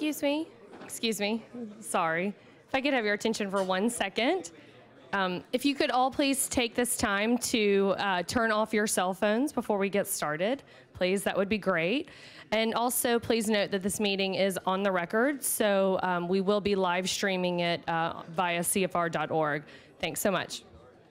Excuse me, sorry. If I could have your attention for 1 second. If you could all please take this time to turn off your cell phones before we get started, please, that would be great. And also, please note that this meeting is on the record, so we will be live streaming it via cfr.org. Thanks so much.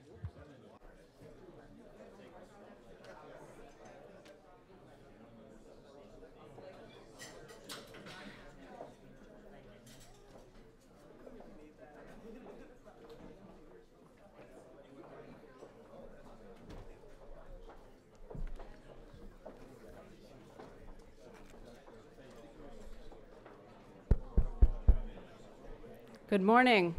Good morning.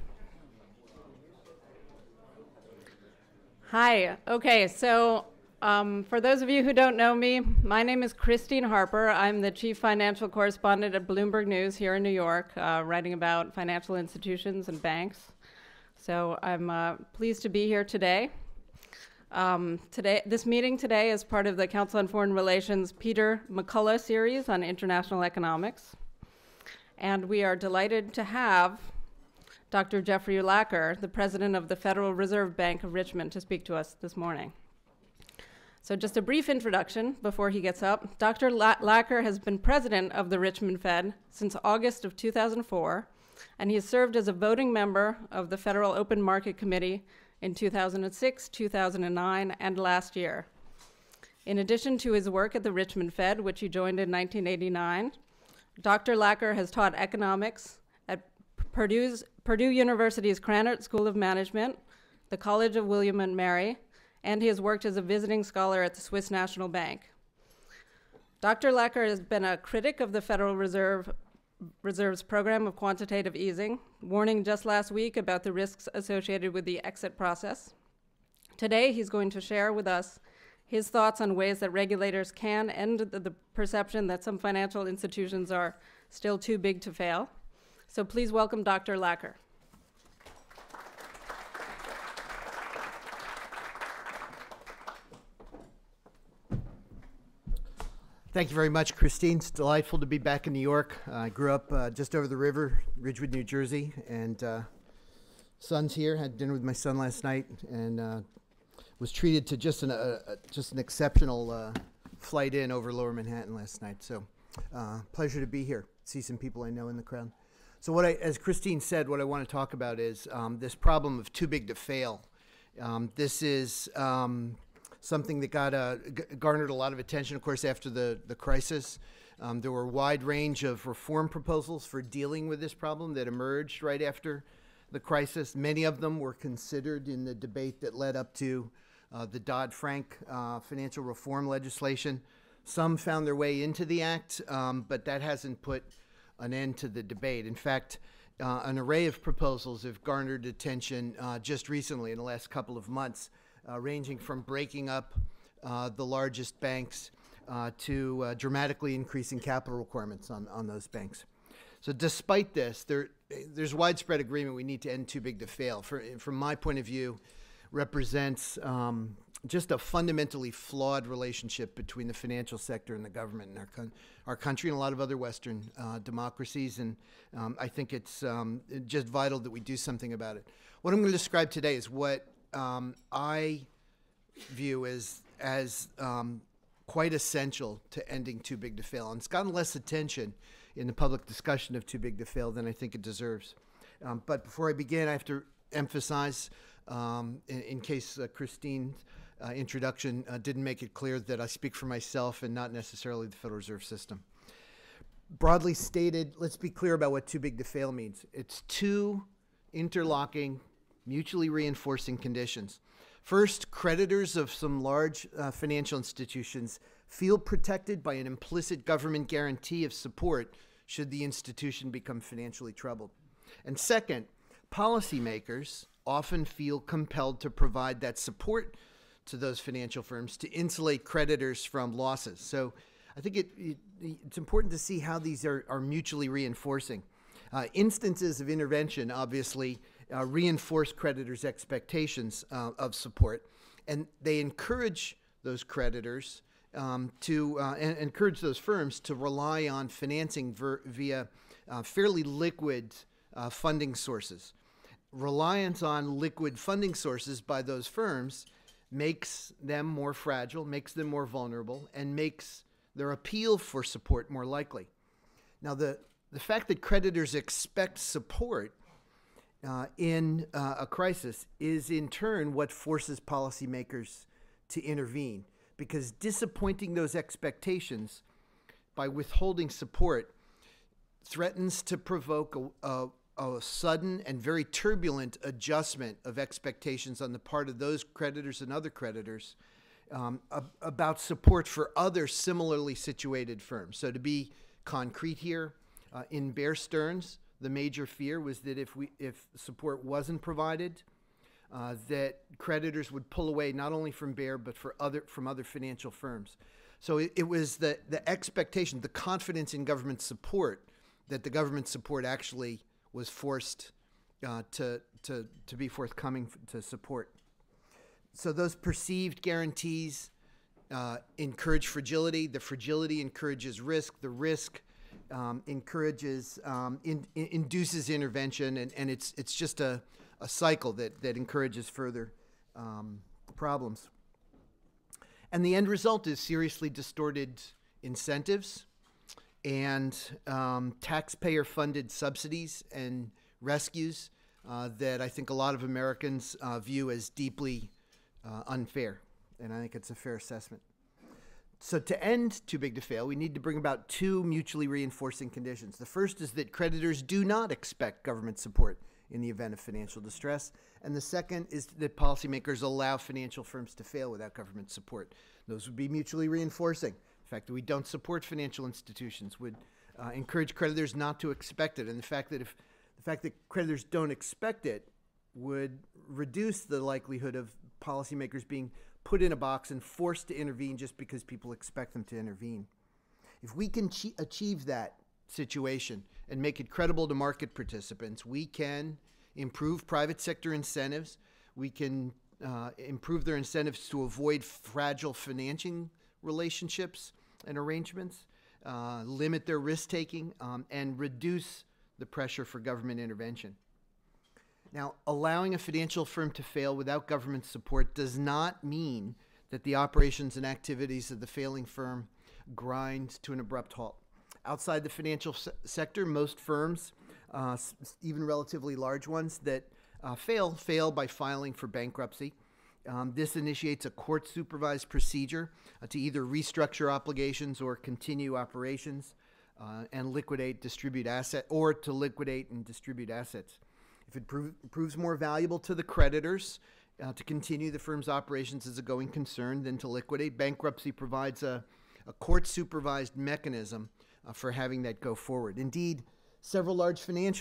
Hi. Okay, so for those of you who don't know me, my name is Christine Harper. I'm the chief financial correspondent at Bloomberg News here in New York, writing about financial institutions and banks. So I'm pleased to be here today. This meeting today is part of the Council on Foreign Relations Peter McCullough series on international economics. And we are delighted to have Dr. Jeffrey Lacker, the president of the Federal Reserve Bank of Richmond, to speak to us this morning. So just a brief introduction before he gets up. Dr. Lacker has been president of the Richmond Fed since August of 2004, and he has served as a voting member of the Federal Open Market Committee in 2006, 2009, and last year. In addition to his work at the Richmond Fed, which he joined in 1989, Dr. Lacker has taught economics at Purdue University's Krannert School of Management, the College of William and Mary, and he has worked as a visiting scholar at the Swiss National Bank. Dr. Lacker has been a critic of the Federal Reserve's program of quantitative easing, warning just last week about the risks associated with the exit process. Today, he's going to share with us his thoughts on ways that regulators can end the perception that some financial institutions are still too big to fail. So please welcome Dr. Lacker. Thank you very much, Christine. It's delightful to be back in New York. I grew up just over the river, Ridgewood, New Jersey, and son's here. Had dinner with my son last night, and was treated to just an exceptional flight in over Lower Manhattan last night. So, pleasure to be here. See some people I know in the crowd. So, as Christine said, what I want to talk about is this problem of too big to fail. This is something that garnered a lot of attention, of course, after the crisis. There were a wide range of reform proposals for dealing with this problem that emerged right after the crisis. Many of them were considered in the debate that led up to the Dodd-Frank financial reform legislation. Some found their way into the act, but that hasn't put an end to the debate. In fact, an array of proposals have garnered attention just recently in the last couple of months, ranging from breaking up the largest banks to dramatically increasing capital requirements on those banks. So despite this, there's widespread agreement we need to end too big to fail. From my point of view, represents just a fundamentally flawed relationship between the financial sector and the government in our country and a lot of other Western democracies. And I think it's just vital that we do something about it. What I'm going to describe today is what I view as quite essential to ending too big to fail. And it's gotten less attention in the public discussion of too big to fail than I think it deserves. But before I begin, I have to emphasize, in case Christine's introduction didn't make it clear, that I speak for myself and not necessarily the Federal Reserve System. Broadly stated, let's be clear about what too big to fail means. It's two interlocking, mutually reinforcing conditions. First, creditors of some large financial institutions feel protected by an implicit government guarantee of support should the institution become financially troubled. And second, policymakers often feel compelled to provide that support to those financial firms to insulate creditors from losses. So I think it's important to see how these are mutually reinforcing. Instances of intervention obviously reinforce creditors' expectations of support, and they encourage those creditors and encourage those firms to rely on financing via fairly liquid funding sources. Reliance on liquid funding sources by those firms makes them more fragile, makes them more vulnerable, and makes their appeal for support more likely. Now, the fact that creditors expect support in a crisis is in turn what forces policymakers to intervene, because disappointing those expectations by withholding support threatens to provoke a sudden and very turbulent adjustment of expectations on the part of those creditors and other creditors about support for other similarly situated firms. So to be concrete here, in Bear Stearns, the major fear was that if support wasn't provided, that creditors would pull away not only from Bear but from other financial firms. So it was the expectation, the confidence in government support, that the government support actually was forced to be forthcoming to support. So those perceived guarantees encourage fragility. The fragility encourages risk. The risk encourages, induces intervention, and it's just a cycle that encourages further problems. And the end result is seriously distorted incentives and taxpayer-funded subsidies and rescues that I think a lot of Americans view as deeply unfair, and I think it's a fair assessment. So to end too big to fail, we need to bring about two mutually reinforcing conditions. The first is that creditors do not expect government support in the event of financial distress, and the second is that policymakers allow financial firms to fail without government support. Those would be mutually reinforcing. The fact that we don't support financial institutions would encourage creditors not to expect it, and the fact that creditors don't expect it would reduce the likelihood of policymakers being put in a box and forced to intervene just because people expect them to intervene. If we can achieve that situation and make it credible to market participants, we can improve private sector incentives. We can improve their incentives to avoid fragile financing relationships and arrangements, limit their risk-taking, and reduce the pressure for government intervention. Now, allowing a financial firm to fail without government support does not mean that the operations and activities of the failing firm grind to an abrupt halt. Outside the financial sector, most firms, even relatively large ones that fail by filing for bankruptcy. This initiates a court-supervised procedure to either restructure obligations or continue operations and liquidate, distribute assets, or to liquidate and distribute assets. If it proves more valuable to the creditors to continue the firm's operations as a going concern than to liquidate, bankruptcy provides a court-supervised mechanism for having that go forward. Indeed, several large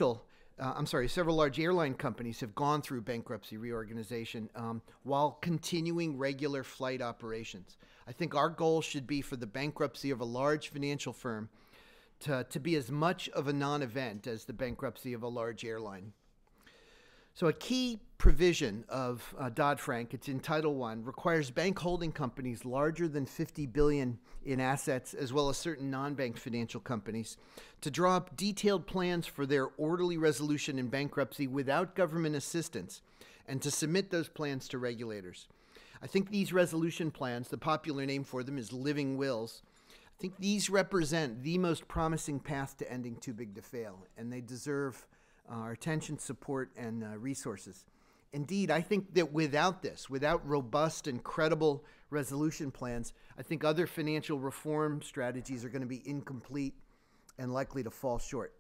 airline companies have gone through bankruptcy reorganization while continuing regular flight operations. I think our goal should be for the bankruptcy of a large financial firm to be as much of a non-event as the bankruptcy of a large airline. So a key provision of Dodd-Frank, it's in Title I, requires bank holding companies larger than $50 billion in assets, as well as certain non-bank financial companies, to draw up detailed plans for their orderly resolution in bankruptcy without government assistance, and to submit those plans to regulators. I think these resolution plans, the popular name for them is living wills, I think these represent the most promising path to ending too big to fail, and they deserve our attention, support, and resources. Indeed, I think that without robust and credible resolution plans, I think other financial reform strategies are going to be incomplete and likely to fall short.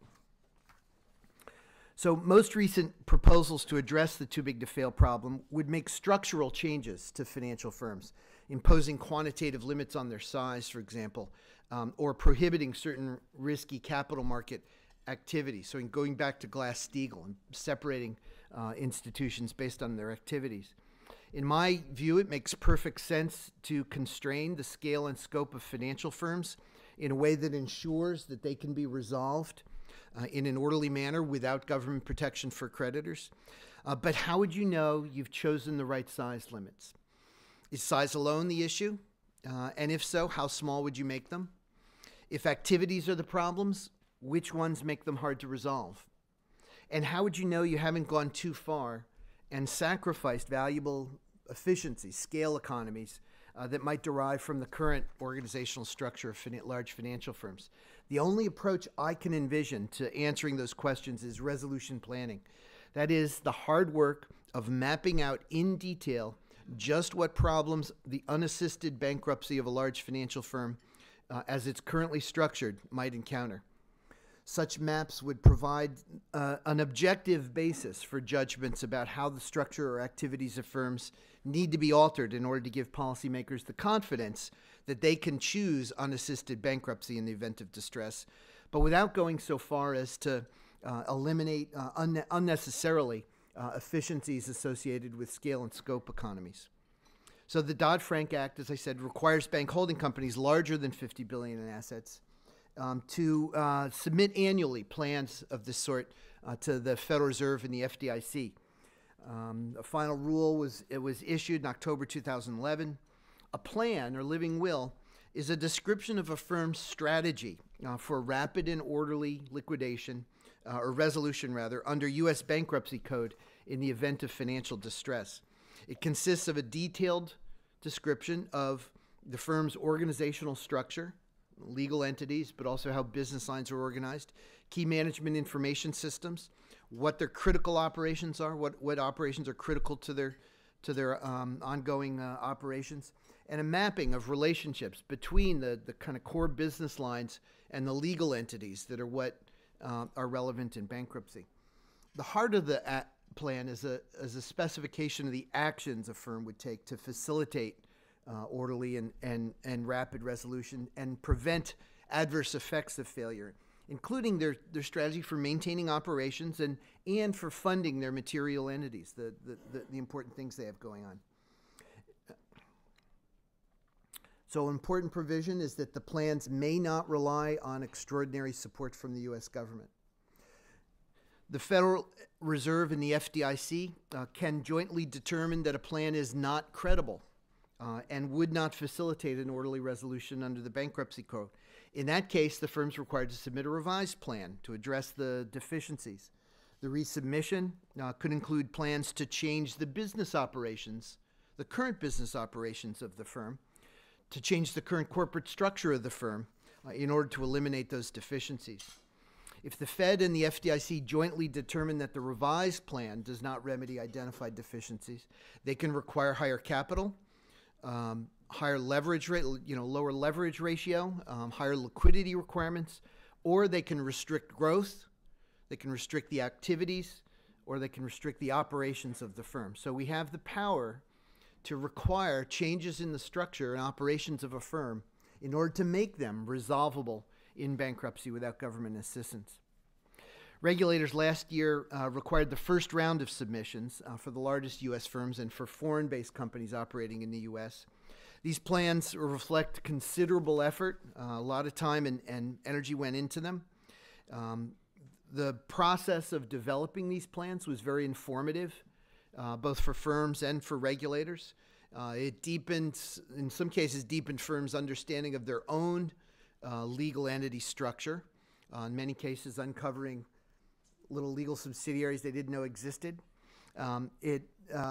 So most recent proposals to address the too big to fail problem would make structural changes to financial firms, imposing quantitative limits on their size, for example, or prohibiting certain risky capital market activities. So in going back to Glass-Steagall and separating institutions based on their activities. In my view, it makes perfect sense to constrain the scale and scope of financial firms in a way that ensures that they can be resolved in an orderly manner without government protection for creditors. But how would you know you've chosen the right size limits? Is size alone the issue? And if so, how small would you make them? If activities are the problems, Which ones make them hard to resolve? And how would you know you haven't gone too far and sacrificed valuable efficiencies, scale economies that might derive from the current organizational structure of large financial firms? The only approach I can envision to answering those questions is resolution planning. That is the hard work of mapping out in detail just what problems the unassisted bankruptcy of a large financial firm, as it's currently structured, might encounter. Such maps would provide an objective basis for judgments about how the structure or activities of firms need to be altered in order to give policymakers the confidence that they can choose unassisted bankruptcy in the event of distress, but without going so far as to eliminate unnecessarily efficiencies associated with scale and scope economies. So the Dodd-Frank Act, as I said, requires bank holding companies larger than $50 billion in assets to submit annually plans of this sort to the Federal Reserve and the FDIC. A final rule was issued in October 2011. A plan, or living will, is a description of a firm's strategy for rapid and orderly liquidation, or resolution rather, under U.S. Bankruptcy Code in the event of financial distress. It consists of a detailed description of the firm's organizational structure, legal entities, but also how business lines are organized, key management information systems, what their critical operations are, what operations are critical to their ongoing operations, and a mapping of relationships between the kind of core business lines and the legal entities that are what are relevant in bankruptcy. The heart of the plan is a specification of the actions a firm would take to facilitate orderly and rapid resolution and prevent adverse effects of failure, including their strategy for maintaining operations and for funding their material entities, the important things they have going on. So an important provision is that the plans may not rely on extraordinary support from the U.S. government. The Federal Reserve and the FDIC can jointly determine that a plan is not credible and would not facilitate an orderly resolution under the Bankruptcy Code. In that case, the firm's required to submit a revised plan to address the deficiencies. The resubmission could include plans to change the business operations, the current business operations of the firm, to change the current corporate structure of the firm in order to eliminate those deficiencies. If the Fed and the FDIC jointly determine that the revised plan does not remedy identified deficiencies, they can require higher capital, higher leverage rate, lower leverage ratio, higher liquidity requirements, or they can restrict growth, they can restrict the activities, or they can restrict the operations of the firm. So we have the power to require changes in the structure and operations of a firm in order to make them resolvable in bankruptcy without government assistance. Regulators last year required the first round of submissions for the largest U.S. firms and for foreign-based companies operating in the U.S. These plans reflect considerable effort. A lot of time and energy went into them. The process of developing these plans was very informative, both for firms and for regulators. It deepened, in some cases, deepened firms' understanding of their own legal entity structure, in many cases uncovering little legal subsidiaries they didn't know existed. It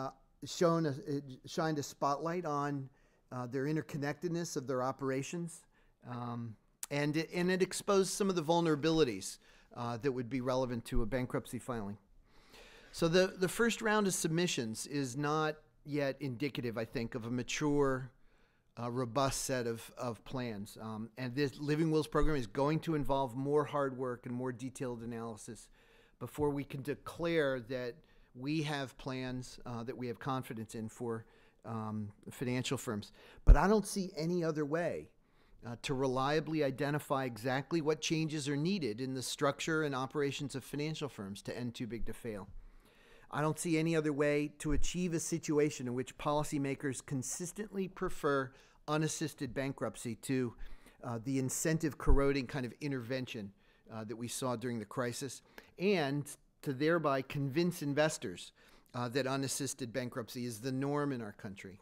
shined a spotlight on their interconnectedness of their operations, and it exposed some of the vulnerabilities that would be relevant to a bankruptcy filing. So the first round of submissions is not yet indicative, I think, of a mature, robust set of plans. And this Living Wills program is going to involve more hard work and more detailed analysis before we can declare that we have plans that we have confidence in for financial firms. But I don't see any other way to reliably identify exactly what changes are needed in the structure and operations of financial firms to end too big to fail. I don't see any other way to achieve a situation in which policymakers consistently prefer unassisted bankruptcy to the incentive corroding kind of intervention that we saw during the crisis, and to thereby convince investors that unassisted bankruptcy is the norm in our country.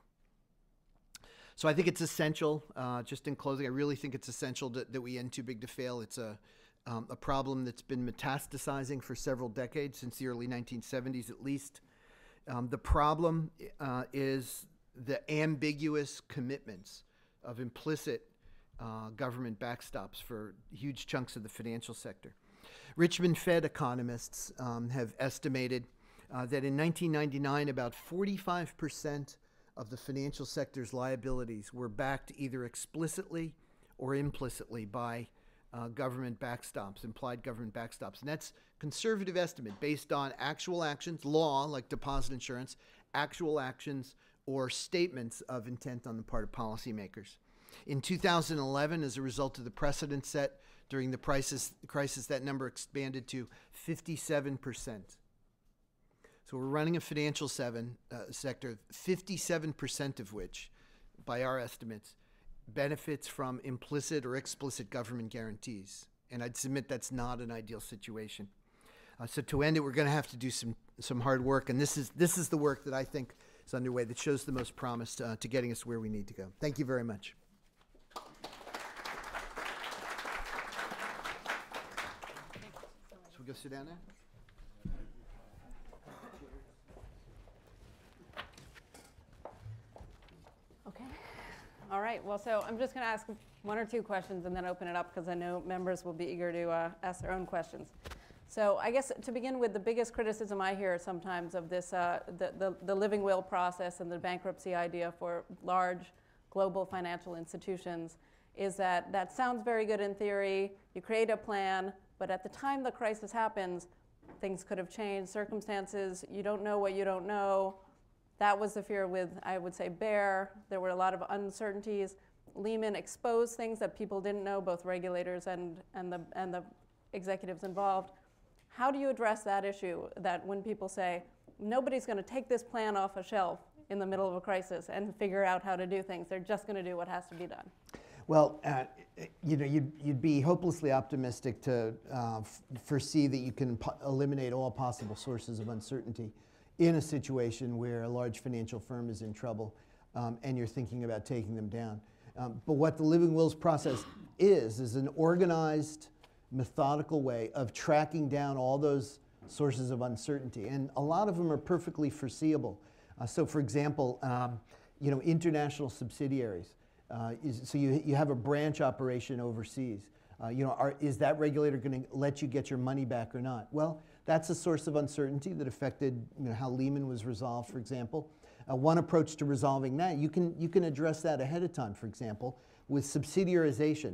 So I think it's essential, just in closing, I really think it's essential that we end too big to fail. It's a problem that's been metastasizing for several decades, since the early 1970s at least. The problem is the ambiguous commitments of implicit government backstops for huge chunks of the financial sector. Richmond Fed economists have estimated that in 1999, about 45% of the financial sector's liabilities were backed either explicitly or implicitly by government backstops, implied government backstops. And that's conservative estimate based on actual actions, law like deposit insurance, actual actions, or statements of intent on the part of policymakers. In 2011, as a result of the precedent set during the crisis, that number expanded to 57%. So we're running a financial sector, 57% of which, by our estimates, benefits from implicit or explicit government guarantees. And I'd submit that's not an ideal situation. So to end it, we're going to have to do some hard work, and this is the work that I think is underway that shows the most promise to getting us where we need to go. Thank you very much. Should we go sit down now? Okay. All right. Well, so I'm just going to ask one or two questions and then open it up because I know members will be eager to ask their own questions. So I guess to begin with, the biggest criticism I hear sometimes of this, the living will process and the bankruptcy idea for large global financial institutions is that sounds very good in theory. You create a plan, but at the time the crisis happens, things could have changed, circumstances, you don't know what you don't know. That was the fear with, I would say, Bear. There were a lot of uncertainties. Lehman exposed things that people didn't know, both regulators and the executives involved. How do you address that issue, that when people say, nobody's going to take this plan off a shelf in the middle of a crisis and figure out how to do things, they're just going to do what has to be done? Well, you'd be hopelessly optimistic to foresee that you can eliminate all possible sources of uncertainty in a situation where a large financial firm is in trouble and you're thinking about taking them down. But what the living wills process is an organized, methodical way of tracking down all those sources of uncertainty. And a lot of them are perfectly foreseeable. So for example, international subsidiaries. So you have a branch operation overseas. Is that regulator going to let you get your money back or not? Well, that's a source of uncertainty that affected how Lehman was resolved, for example. One approach to resolving that, you can address that ahead of time, for example, with subsidiarization,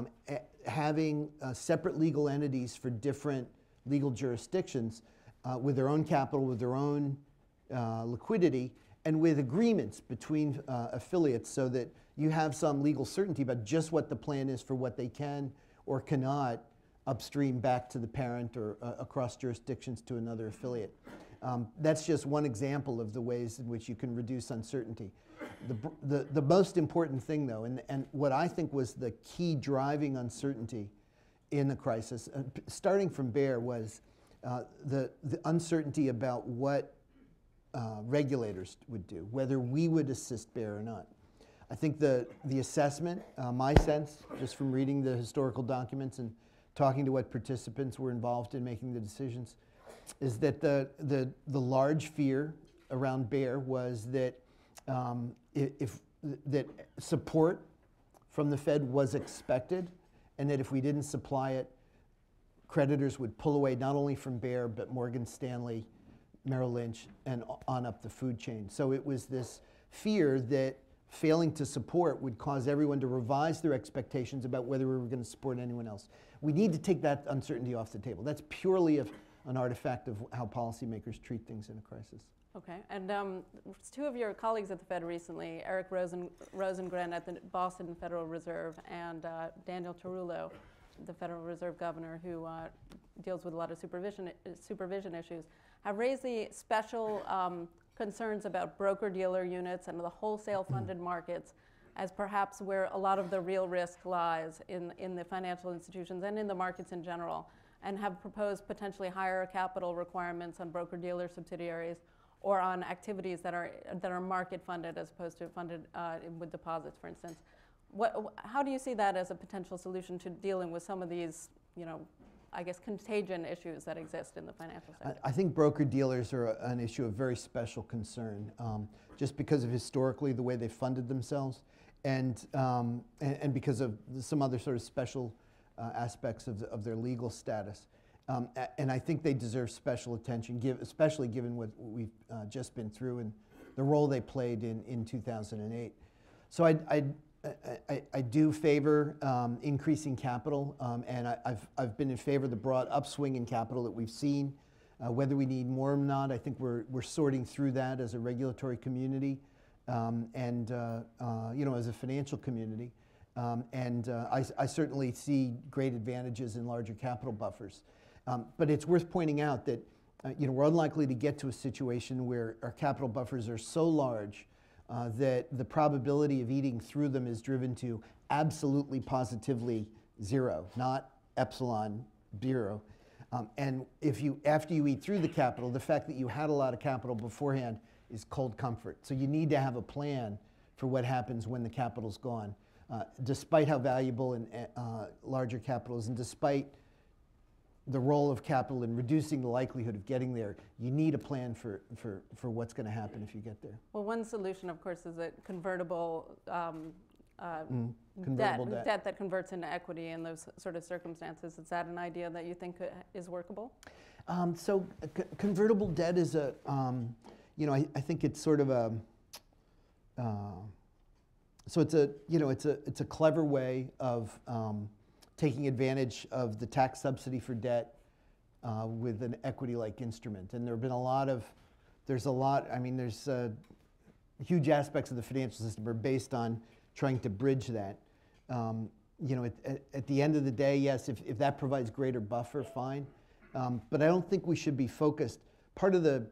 having separate legal entities for different legal jurisdictions with their own capital, with their own liquidity, and with agreements between affiliates so that you have some legal certainty about just what the plan is for what they can or cannot upstream back to the parent or across jurisdictions to another affiliate. That's just one example of the ways in which you can reduce uncertainty. The most important thing, though, and what I think was the key driving uncertainty in the crisis, starting from Bear, was the uncertainty about what regulators would do, whether we would assist Bear or not. I think the assessment, my sense, just from reading the historical documents and talking to what participants were involved in making the decisions, is that the large fear around Bear was that that support from the Fed was expected, and that if we didn't supply it, creditors would pull away not only from Bear, but Morgan Stanley, Merrill Lynch, and on up the food chain. So it was this fear that failing to support would cause everyone to revise their expectations about whether we were going to support anyone else. We need to take that uncertainty off the table. That's purely an artifact of how policymakers treat things in a crisis. Okay, and two of your colleagues at the Fed recently, Eric Rosengren at the Boston Federal Reserve and Daniel Tarullo, the Federal Reserve Governor, who deals with a lot of supervision issues, have raised the special concerns about broker-dealer units and the wholesale funded markets as perhaps where a lot of the real risk lies in the financial institutions and in the markets in general, and have proposed potentially higher capital requirements on broker-dealer subsidiaries or on activities that are market funded as opposed to funded with deposits, for instance. How do you see that as a potential solution to dealing with some of these, I guess, contagion issues that exist in the financial sector? I think broker-dealers are an issue of very special concern, just because of historically the way they funded themselves, and because of some other sort of special aspects of their legal status. And I think they deserve special attention, especially given what we've just been through and the role they played in 2008. So I do favor increasing capital, and I've been in favor of the broad upswing in capital that we've seen. Whether we need more or not, I think we're sorting through that as a regulatory community, and as a financial community. I certainly see great advantages in larger capital buffers. But it's worth pointing out that we're unlikely to get to a situation where our capital buffers are so large that the probability of eating through them is driven to absolutely positively zero, not epsilon zero. And after you eat through the capital, the fact that you had a lot of capital beforehand is cold comfort. So you need to have a plan for what happens when the capital's gone. Despite how valuable and larger capital is, and despite the role of capital in reducing the likelihood of getting there, you need a plan for what's going to happen if you get there. Well, one solution, of course, is a convertible, debt that converts into equity in those sort of circumstances. Is that an idea that you think is workable? Convertible debt is I think it's sort of a, it's a clever way of taking advantage of the tax subsidy for debt with an equity-like instrument. And there's huge aspects of the financial system are based on trying to bridge that. At the end of the day, yes, if that provides greater buffer, fine. But I don't think we should be focused. Part of the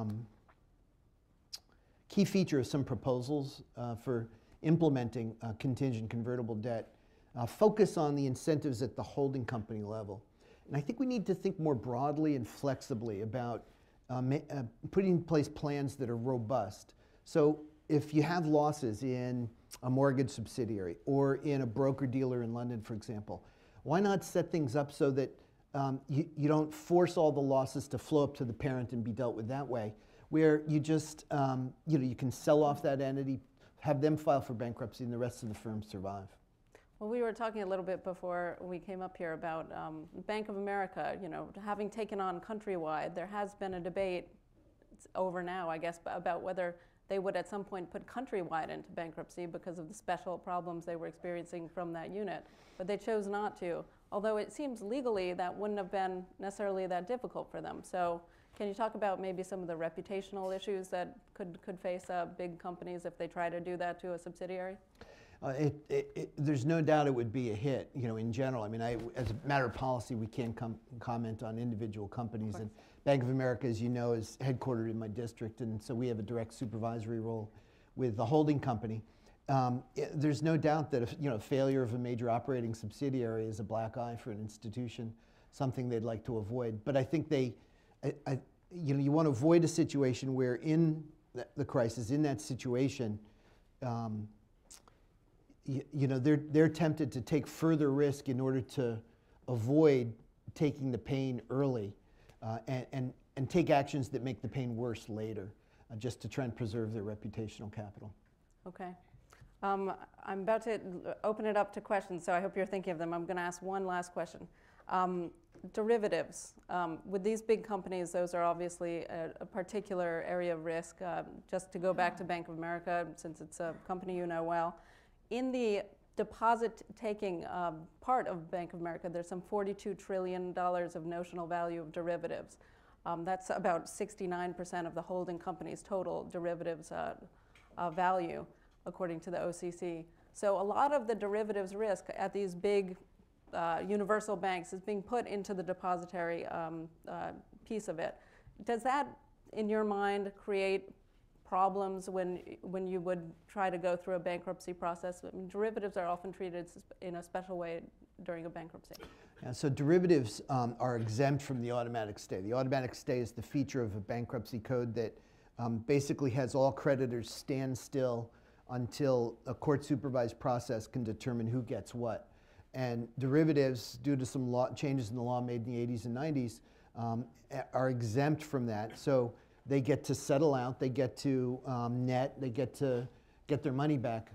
key feature of some proposals for implementing contingent convertible debt focus on the incentives at the holding company level. And I think we need to think more broadly and flexibly about putting in place plans that are robust. So if you have losses in a mortgage subsidiary or in a broker-dealer in London, for example, why not set things up so that you don't force all the losses to flow up to the parent and be dealt with that way, where you just, you can sell off that entity, have them file for bankruptcy, and the rest of the firm survive. Well, we were talking a little bit before we came up here about Bank of America, having taken on Countrywide. There has been a debate, it's over now, I guess, about whether they would at some point put Countrywide into bankruptcy because of the special problems they were experiencing from that unit. But they chose not to, although it seems legally that wouldn't have been necessarily that difficult for them. So can you talk about maybe some of the reputational issues that could face big companies if they try to do that to a subsidiary? There's no doubt it would be a hit, in general. I mean, as a matter of policy, we can't comment on individual companies. And Bank of America, as you know, is headquartered in my district, and so we have a direct supervisory role with the holding company. There's no doubt that failure of a major operating subsidiary is a black eye for an institution, something they'd like to avoid. But I think you want to avoid a situation where in the crisis, in that situation, they're tempted to take further risk in order to avoid taking the pain early and take actions that make the pain worse later, just to try and preserve their reputational capital. Okay. I'm about to open it up to questions, so I hope you're thinking of them. I'm going to ask one last question. Derivatives. With these big companies, those are obviously a particular area of risk. Just to go back to Bank of America, since it's a company you know well, in the deposit-taking part of Bank of America, there's some $42 trillion of notional value of derivatives. That's about 69% of the holding company's total derivatives value, according to the OCC. So a lot of the derivatives risk at these big universal banks is being put into the depository piece of it. Does that, in your mind, create problems when you would try to go through a bankruptcy process? I mean, derivatives are often treated in a special way during a bankruptcy. Yeah, so derivatives are exempt from the automatic stay. The automatic stay is the feature of a bankruptcy code that basically has all creditors stand still until a court-supervised process can determine who gets what. And derivatives, due to some changes in the law made in the 80s and 90s, are exempt from that. So they get to settle out, they get to net, they get to get their money back.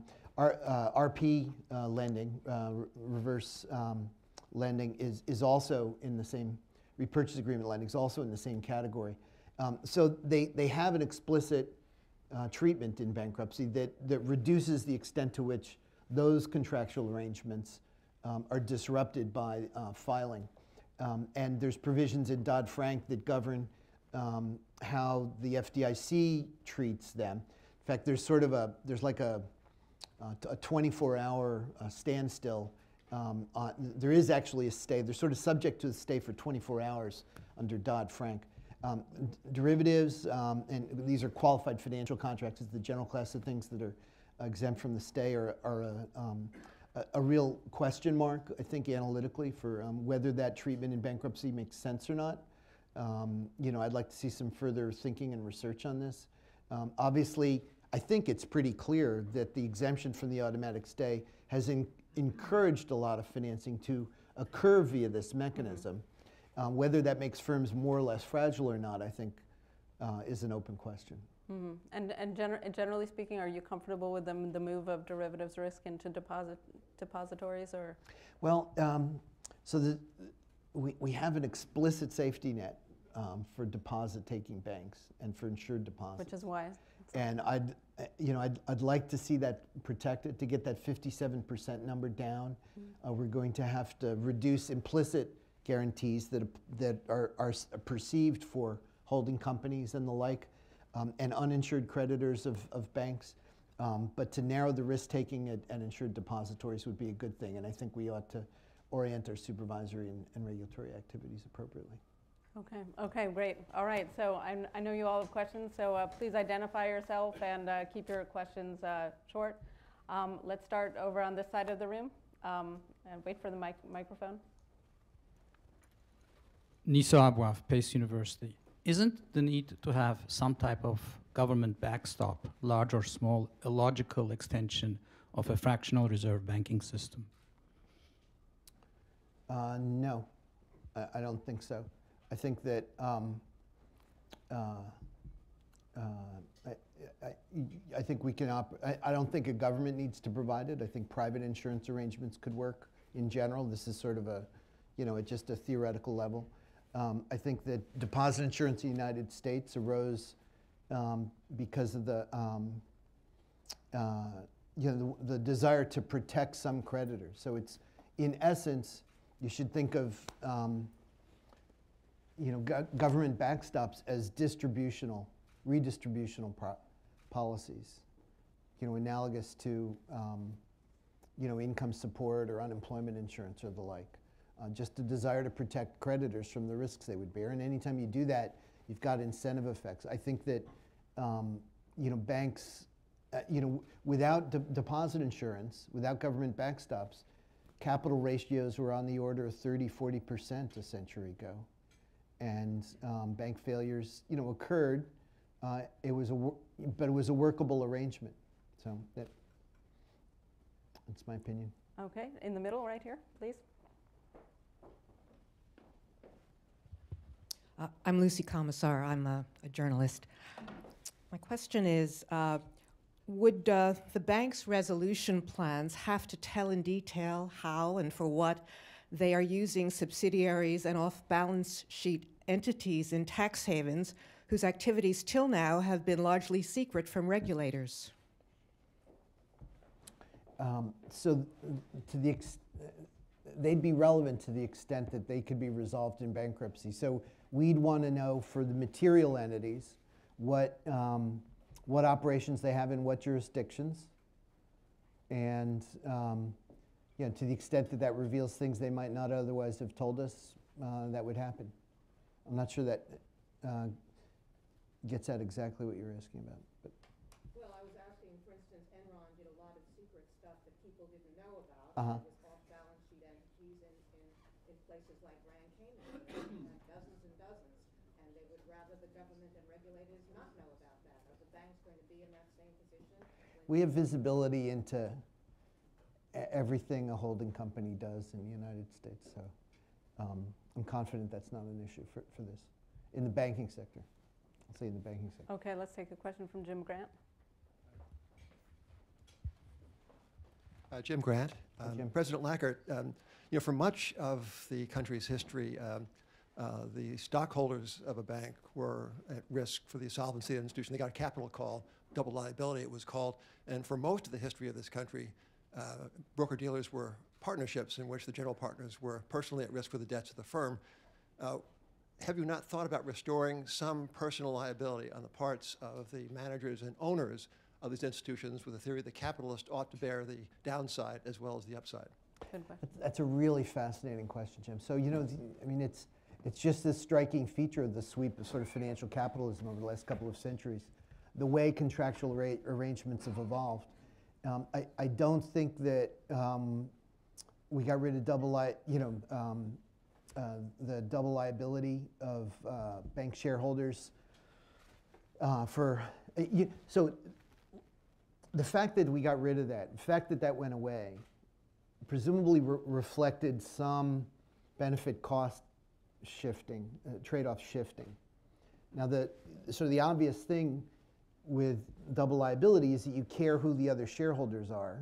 RP lending, reverse lending, is also in the same, repurchase agreement lending is also in the same category. So they have an explicit treatment in bankruptcy that reduces the extent to which those contractual arrangements are disrupted by filing. And there's provisions in Dodd-Frank that govern how the FDIC treats them. In fact, there's sort of there's like a 24-hour standstill. There is actually a stay. They're sort of subject to the stay for 24 hours under Dodd-Frank. Derivatives, and these are qualified financial contracts, is the general class of things that are exempt from the stay, are a real question mark, I think, analytically, for whether that treatment in bankruptcy makes sense or not. I'd like to see some further thinking and research on this. Obviously, I think it's pretty clear that the exemption from the automatic stay has encouraged a lot of financing to occur via this mechanism. Whether that makes firms more or less fragile or not, I think, is an open question. Mm-hmm. And generally speaking, are you comfortable with the move of derivatives risk into depositories, or? Well, so we have an explicit safety net for deposit-taking banks and for insured deposits. Which is why. And I'd like to see that protected, to get that 57% number down. Mm-hmm. We're going to have to reduce implicit guarantees that are perceived for holding companies and the like, and uninsured creditors of banks. But to narrow the risk-taking at insured depositories would be a good thing, and I think we ought to orient our supervisory and regulatory activities appropriately. Okay, great. All right, so I know you all have questions, so please identify yourself and keep your questions short. Let's start over on this side of the room, and wait for the microphone. Nisa Abwaf, Pace University. Isn't the need to have some type of government backstop, large or small, a logical extension of a fractional reserve banking system? No, I don't think so. I think that I think we can I don't think a government needs to provide it. I think private insurance arrangements could work in general. This is sort of at just a theoretical level. I think that deposit insurance in the United States arose because of the desire to protect some creditors. So it's, in essence, you should think of government backstops as redistributional policies, analogous to income support or unemployment insurance or the like. Just a desire to protect creditors from the risks they would bear. And anytime you do that, you've got incentive effects. I think that banks, without deposit insurance, without government backstops, capital ratios were on the order of 30–40% a century ago. And bank failures, occurred. But it was a workable arrangement. So that's my opinion. Okay, in the middle, right here, please. I'm Lucy Commissar. I'm a journalist. My question is, would the bank's resolution plans have to tell in detail how and for what they are using subsidiaries and off-balance sheet entities in tax havens whose activities till now have been largely secret from regulators? So they'd be relevant to the extent that they could be resolved in bankruptcy. So we'd want to know for the material entities what operations they have in what jurisdictions, and to the extent that reveals things they might not otherwise have told us, that would happen. I'm not sure that gets at exactly what you're asking about. But. Well, I was asking, for instance, Enron did a lot of secret stuff that people didn't know about. Uh-huh. With off-balance sheet entities in places like Grand Cayman, dozens and dozens, and they would rather the government and regulators not know about that. Are the banks going to be in that same position when we have visibility into everything a holding company does in the United States. So I'm confident that's not an issue for this. In the banking sector. I'll say in the banking sector. Okay, let's take a question from Jim Grant. Jim Grant. Jim. President Lackert, for much of the country's history, the stockholders of a bank were at risk for the solvency of the institution. They got a capital call, double liability it was called. And for most of the history of this country, broker-dealers were partnerships in which the general partners were personally at risk for the debts of the firm. Have you not thought about restoring some personal liability on the parts of the managers and owners of these institutions with the theory the capitalist ought to bear the downside as well as the upside? Good question. That's a really fascinating question, Jim. So, it's just this striking feature of the sweep of sort of financial capitalism over the last couple of centuries, the way contractual arrangements have evolved. I don't think that we got rid of the double liability of bank shareholders so the fact that we got rid of that, the fact that that went away, presumably reflected some benefit cost shifting, trade-off shifting. Now, the obvious thing with double liability is that you care who the other shareholders are,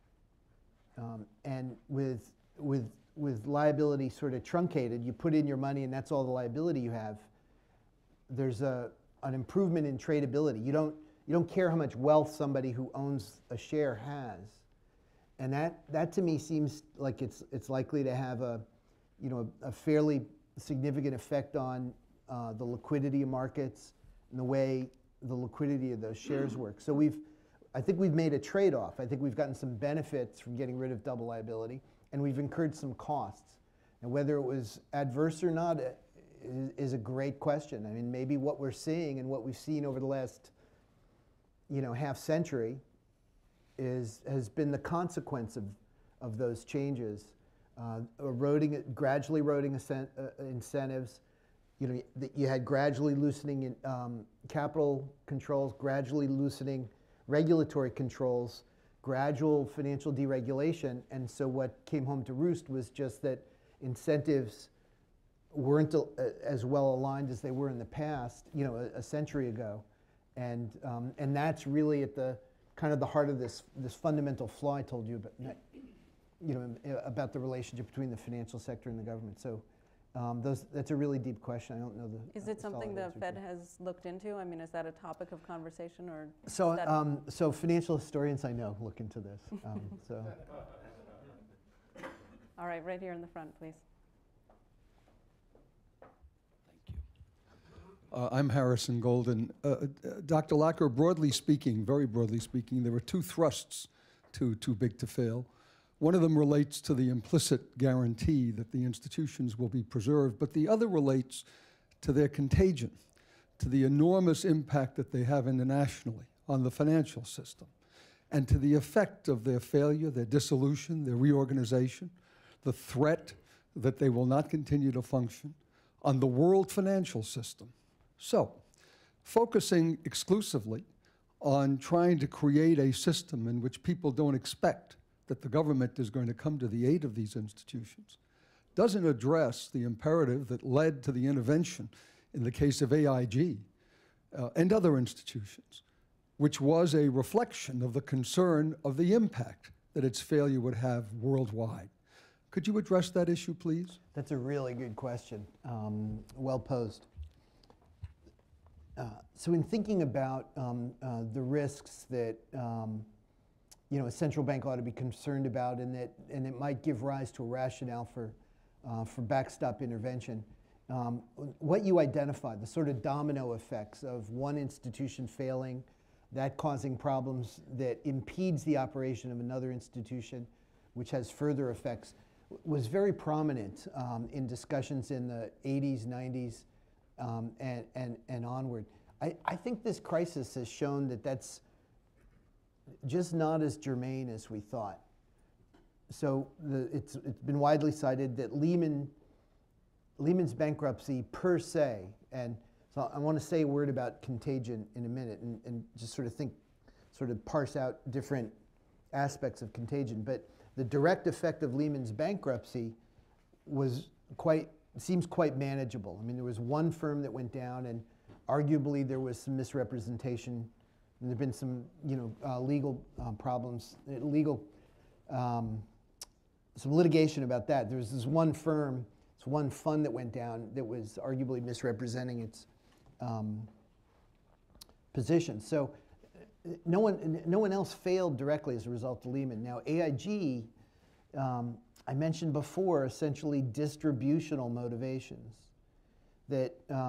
and with liability sort of truncated, you put in your money and that's all the liability you have. There's an improvement in tradability. You don't care how much wealth somebody who owns a share has, and that to me seems like it's likely to have a fairly significant effect on the liquidity of markets and the way the liquidity of those shares work. So I think we've made a trade-off. I think we've gotten some benefits from getting rid of double liability, and we've incurred some costs. And whether it was adverse or not is a great question. I mean, maybe what we're seeing and what we've seen over the last half century has been the consequence of those changes, gradually eroding incentives. You had gradually loosening in capital controls, gradually loosening regulatory controls, gradual financial deregulation, and so what came home to roost was just that incentives weren't as well aligned as they were in the past, a century ago, and that's really at the kind of the heart of this fundamental flaw I told you about the relationship between the financial sector and the government. So that's a really deep question. I don't know the. Is it something the Fed has looked into? I mean, is that a topic of conversation or? So financial historians I know look into this. All right, right here in the front, please. I'm Harrison Golden. Dr. Lacker, broadly speaking, very broadly speaking, there are two thrusts to Too Big to Fail. One of them relates to the implicit guarantee that the institutions will be preserved, but the other relates to their contagion, to the enormous impact that they have internationally on the financial system, and to the effect of their failure, their dissolution, their reorganization, the threat that they will not continue to function on the world financial system. So, focusing exclusively on trying to create a system in which people don't expect that the government is going to come to the aid of these institutions doesn't address the imperative that led to the intervention in the case of AIG and other institutions, which was a reflection of the concern of the impact that its failure would have worldwide. Could you address that issue, please? That's a really good question, well posed. So in thinking about the risks that a central bank ought to be concerned about, and it might give rise to a rationale for backstop intervention, what you identified, the sort of domino effects of one institution failing, that causing problems that impedes the operation of another institution, which has further effects, was very prominent in discussions in the 80s, 90s, and onward. I think this crisis has shown that that's just not as germane as we thought. So it's been widely cited that Lehman's bankruptcy per se, and so I want to say a word about contagion in a minute and just sort of think sort of parse out different aspects of contagion. But the direct effect of Lehman's bankruptcy seems quite manageable. I mean, there was one firm that went down, and arguably there was some misrepresentation. And there've been some, legal problems, some litigation about that. There was this one firm, this one fund that went down that was arguably misrepresenting its position. So no one else failed directly as a result of Lehman. Now AIG, I mentioned before, essentially distributional motivations. That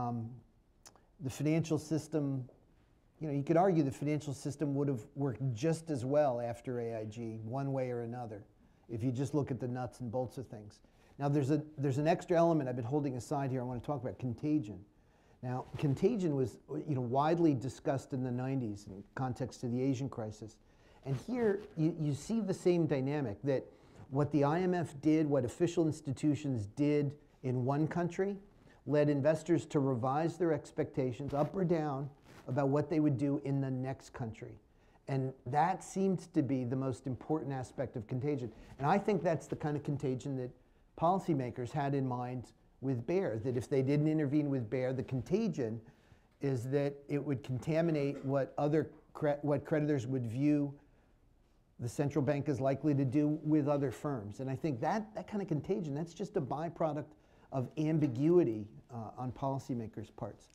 the financial system, you could argue the financial system would have worked just as well after AIG, one way or another, if you just look at the nuts and bolts of things. Now there's an extra element I've been holding aside here. I want to talk about contagion. Now contagion was widely discussed in the 90s in context of the Asian crisis. And here you see the same dynamic, that what the IMF did, what official institutions did in one country, led investors to revise their expectations up or down about what they would do in the next country. And that seems to be the most important aspect of contagion. And I think that's the kind of contagion that policymakers had in mind with Bear, that if they didn't intervene with Bear, the contagion is that it would contaminate what creditors would view the central bank is likely to do with other firms. And I think that kind of contagion, that's just a byproduct of ambiguity on policymakers' parts.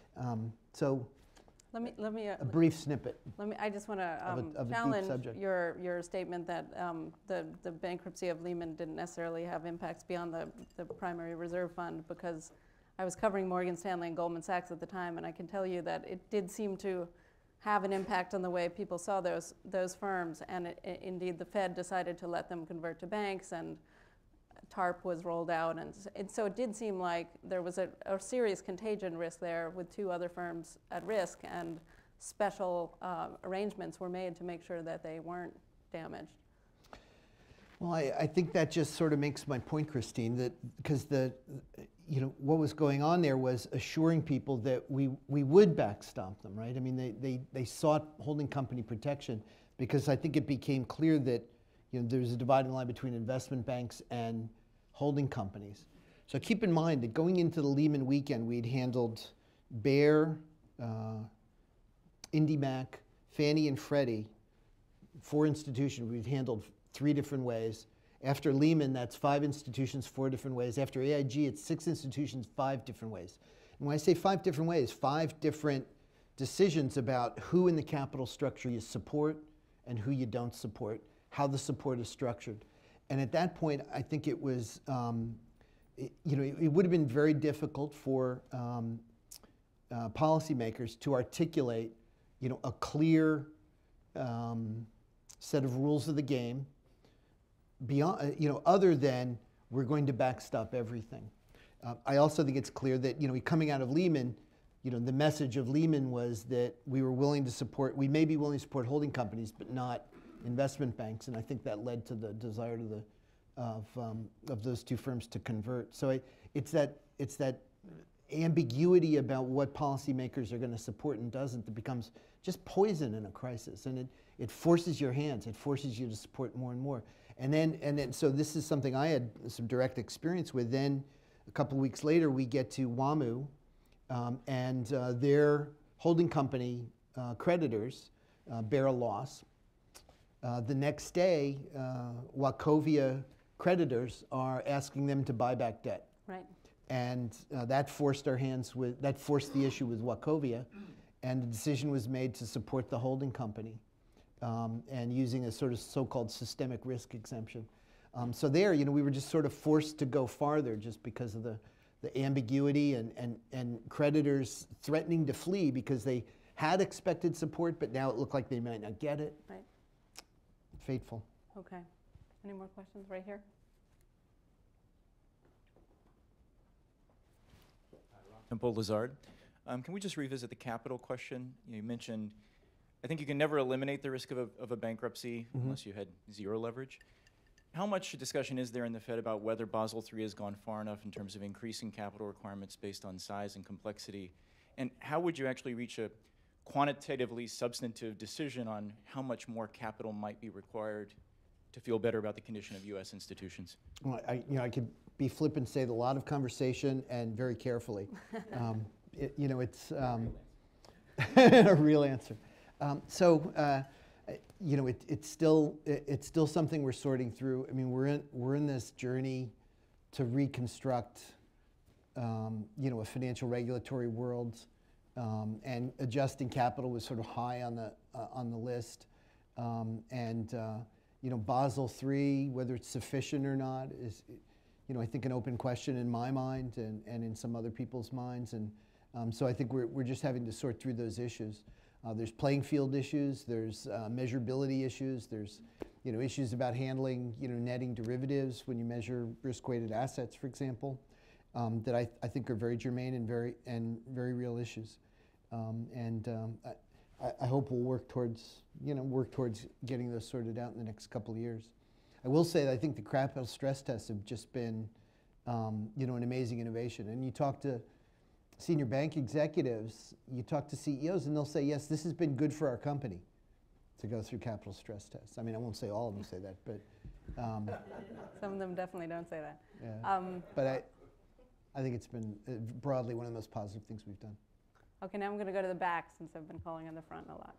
So let me a brief snippet. I just want to of a challenge deep subject. your statement that the bankruptcy of Lehman didn't necessarily have impacts beyond the primary reserve fund, because I was covering Morgan Stanley and Goldman Sachs at the time, and I can tell you that it did seem to have an impact on the way people saw those firms, and indeed the Fed decided to let them convert to banks, and TARP was rolled out, and so it did seem like there was a serious contagion risk there with two other firms at risk, and special arrangements were made to make sure that they weren't damaged. Well, I think that just sort of makes my point, Christine, that because what was going on there was assuring people that we would backstop them, right? I mean, they sought holding company protection because I think it became clear that there's a dividing line between investment banks and holding companies. So keep in mind that going into the Lehman weekend, we'd handled Bear, IndyMac, Fannie and Freddie, 4 institutions we'd handled 3 different ways. After Lehman, that's 5 institutions, 4 different ways. After AIG, it's 6 institutions, 5 different ways. And when I say 5 different ways, 5 different decisions about who in the capital structure you support and who you don't support, how the support is structured. And at that point, I think it was, it would have been very difficult for policymakers to articulate, a clear set of rules of the game beyond, other than we're going to backstop everything. I also think it's clear that, coming out of Lehman, the message of Lehman was that we may be willing to support holding companies, but not investment banks, and I think that led to the desire of those 2 firms to convert. So it's that ambiguity about what policymakers are going to support and doesn't that becomes just poison in a crisis, and it forces your hands. It forces you to support more and more. And then so this is something I had some direct experience with. Then a couple of weeks later, we get to WAMU, and their holding company creditors bear a loss. The next day, Wachovia creditors are asking them to buy back debt. Right. And that forced the issue with Wachovia, and the decision was made to support the holding company, and using a sort of so-called systemic risk exemption. So there, we were just sort of forced to go farther just because of the ambiguity and creditors threatening to flee because they had expected support, but now it looked like they might not get it. Right. Fateful. Okay. Any more questions right here? Paul Lazard. Can we just revisit the capital question? You mentioned, I think you can never eliminate the risk of a bankruptcy unless you had 0 leverage. How much discussion is there in the Fed about whether Basel III has gone far enough in terms of increasing capital requirements based on size and complexity? And how would you actually reach a quantitatively substantive decision on how much more capital might be required to feel better about the condition of U.S. institutions? Well, I could be flippant and say a lot of conversation and very carefully. It's a real answer. It's still something we're sorting through. I mean, we're in this journey to reconstruct, a financial regulatory world, and adjusting capital was sort of high on the list, Basel III, whether it's sufficient or not, is, I think an open question in my mind and in some other people's minds, and so I think we're just having to sort through those issues. There's playing field issues, there's measurability issues, there's issues about handling netting derivatives when you measure risk-weighted assets, for example, that I think are very germane and very real issues. I hope we'll work towards getting those sorted out in the next couple of years. I will say that I think the capital stress tests have just been an amazing innovation. And you talk to senior bank executives, you talk to CEOs, and they'll say, yes, this has been good for our company to go through capital stress tests. I mean, I won't say all of them say that, but Some of them definitely don't say that. yeah. But I think it's been broadly one of the most positive things we've done. Okay, now I'm going to go to the back since I've been calling on the front a lot.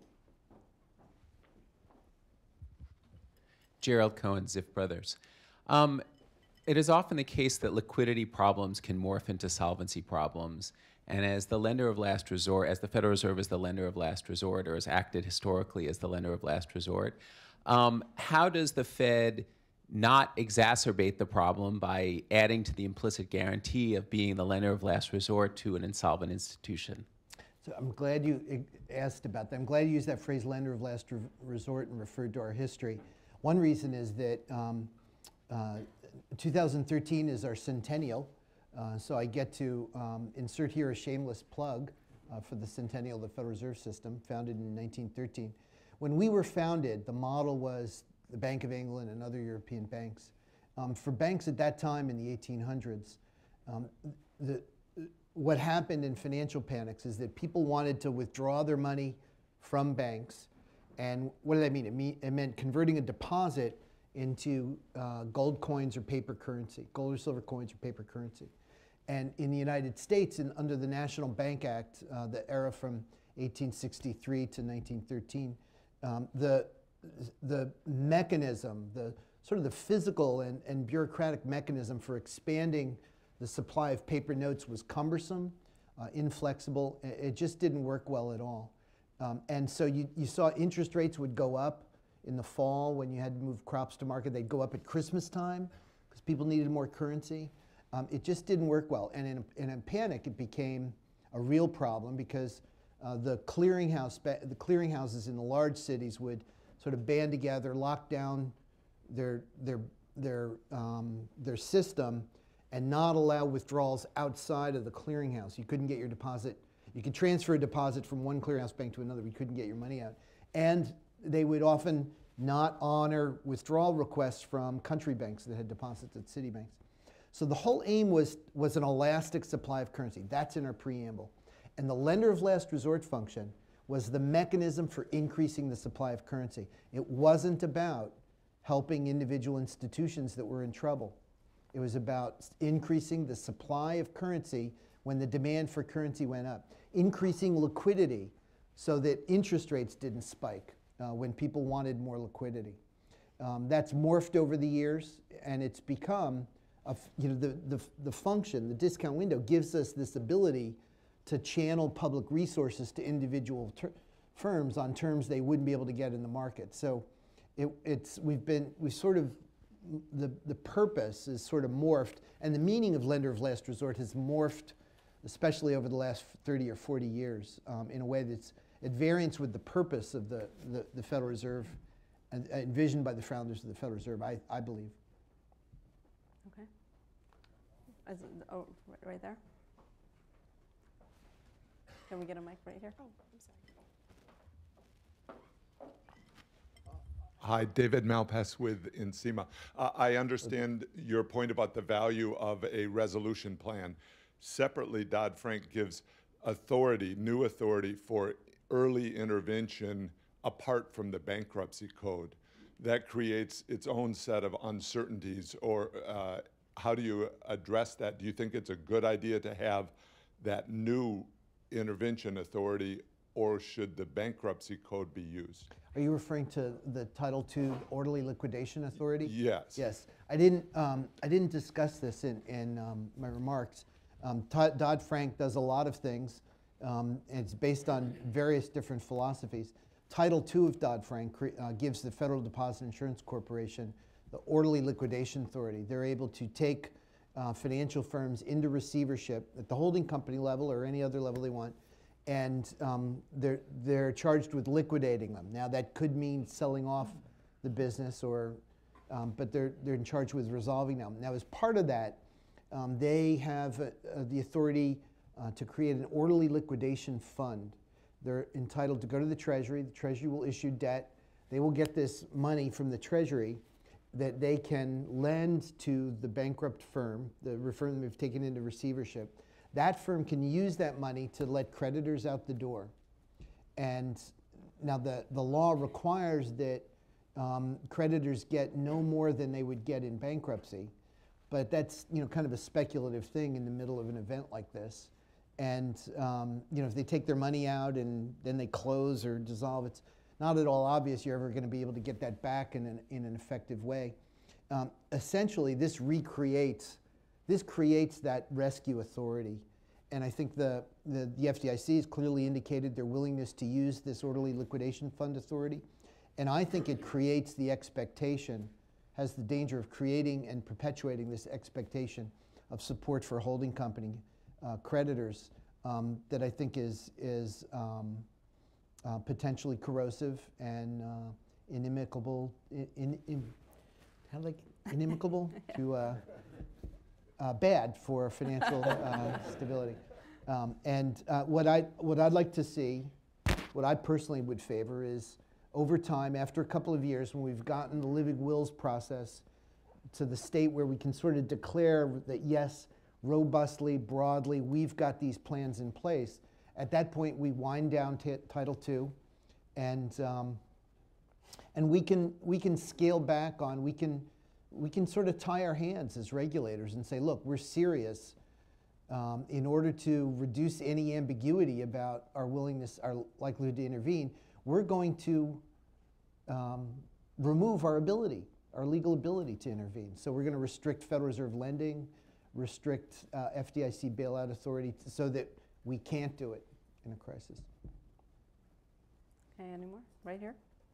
Gerald Cohen, Ziff Brothers. It is often the case that liquidity problems can morph into solvency problems. And as the lender of last resort, as the Federal Reserve is the lender of last resort, or has acted historically as the lender of last resort, how does the Fed not exacerbate the problem by adding to the implicit guarantee of being the lender of last resort to an insolvent institution? So I'm glad you asked about that. I'm glad you used that phrase, lender of last resort, and referred to our history. One reason is that 2013 is our centennial, so I get to insert here a shameless plug for the centennial of the Federal Reserve System, founded in 1913. When we were founded, the model was the Bank of England and other European banks. For banks at that time in the 1800s, what happened in financial panics is that people wanted to withdraw their money from banks. And what did that mean? It meant converting a deposit into gold coins or paper currency, gold or silver coins or paper currency. And in the United States, and under the National Bank Act, the era from 1863 to 1913, the mechanism, the sort of the physical and bureaucratic mechanism for expanding the supply of paper notes was cumbersome, inflexible. It just didn't work well at all. And so you saw interest rates would go up in the fall when you had to move crops to market. They'd go up at Christmas time because people needed more currency. It just didn't work well. And in a panic, it became a real problem because the clearinghouses in the large cities would sort of band together, lock down their system, and not allow withdrawals outside of the clearinghouse. You couldn't get your deposit. You could transfer a deposit from one clearinghouse bank to another, but you couldn't get your money out. And they would often not honor withdrawal requests from country banks that had deposits at city banks. So the whole aim was an elastic supply of currency. That's in our preamble. And the lender of last resort function was the mechanism for increasing the supply of currency. It wasn't about helping individual institutions that were in trouble. It was about increasing the supply of currency when the demand for currency went up, increasing liquidity so that interest rates didn't spike when people wanted more liquidity. That's morphed over the years, and it's become, the function, the discount window gives us this ability to channel public resources to individual firms on terms they wouldn't be able to get in the market. So the purpose is sort of morphed, and the meaning of lender of last resort has morphed, especially over the last 30 or 40 years, in a way that's at variance with the purpose of the Federal Reserve and envisioned by the founders of the Federal Reserve, I believe. Okay. Right there. Can we get a mic right here? Oh, I'm sorry. Hi, David Malpass with Encima. I understand your point about the value of a resolution plan. Separately, Dodd-Frank gives authority, new authority for early intervention apart from the bankruptcy code. That creates its own set of uncertainties, or how do you address that? Do you think it's a good idea to have that new intervention authority, or should the bankruptcy code be used? Are you referring to the Title II Orderly Liquidation Authority? Yes. Yes. I didn't discuss this in my remarks. Dodd-Frank does a lot of things. And it's based on various different philosophies. Title II of Dodd-Frank gives the Federal Deposit Insurance Corporation the Orderly Liquidation Authority. They're able to take financial firms into receivership at the holding company level or any other level they want, and they're charged with liquidating them. Now that could mean selling off the business, or but they're in charge with resolving them. Now as part of that, they have the authority to create an orderly liquidation fund. They're entitled to go to the Treasury. The Treasury will issue debt. They will get this money from the Treasury that they can lend to the bankrupt firm, the firm they've taken into receivership. That firm can use that money to let creditors out the door. And now the law requires that creditors get no more than they would get in bankruptcy. But that's kind of a speculative thing in the middle of an event like this. And if they take their money out and then they close or dissolve, it's not at all obvious you're ever going to be able to get that back in an effective way. Essentially, this creates that rescue authority. And I think the FDIC has clearly indicated their willingness to use this orderly liquidation fund authority. And I think it creates the expectation, has the danger of creating and perpetuating this expectation of support for holding company creditors that I think is potentially corrosive and inimical to bad for financial stability. And what I'd like to see, what I personally would favor is, over time, after a couple of years, when we've gotten the living wills process to the state where we can sort of declare that yes, robustly, broadly, we've got these plans in place. At that point, we wind down Title II, and we can scale back on. We can sort of tie our hands as regulators and say, look, we're serious. In order to reduce any ambiguity about our willingness, our likelihood to intervene, we're going to remove our legal ability to intervene. So we're going to restrict Federal Reserve lending, restrict FDIC bailout authority so that we can't do it in a crisis. Okay, any more? Right here.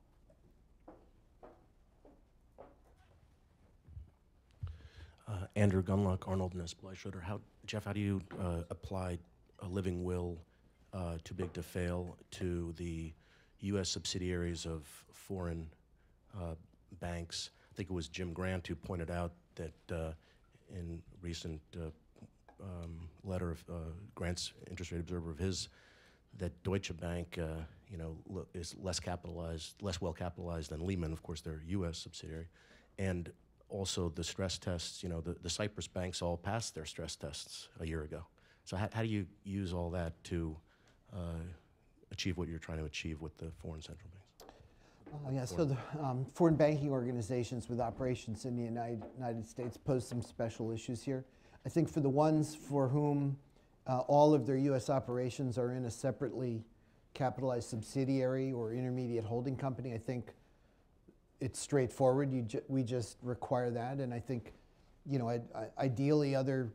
Andrew Gunlock, Arnold Ness Bleischroeder. Jeff, how do you apply a living will too big to fail to the U.S. subsidiaries of foreign banks? I think it was Jim Grant who pointed out that in recent letter of Grant's interest rate observer of his, that Deutsche Bank, is less well capitalized than Lehman. Of course, their U.S. subsidiary, and also the stress tests. The Cyprus banks all passed their stress tests a year ago. So how do you use all that to achieve what you're trying to achieve with the foreign central banks? So the foreign banking organizations with operations in the United States pose some special issues here. I think for the ones for whom all of their U.S. operations are in a separately capitalized subsidiary or intermediate holding company, I think it's straightforward. We just require that, and I think, ideally other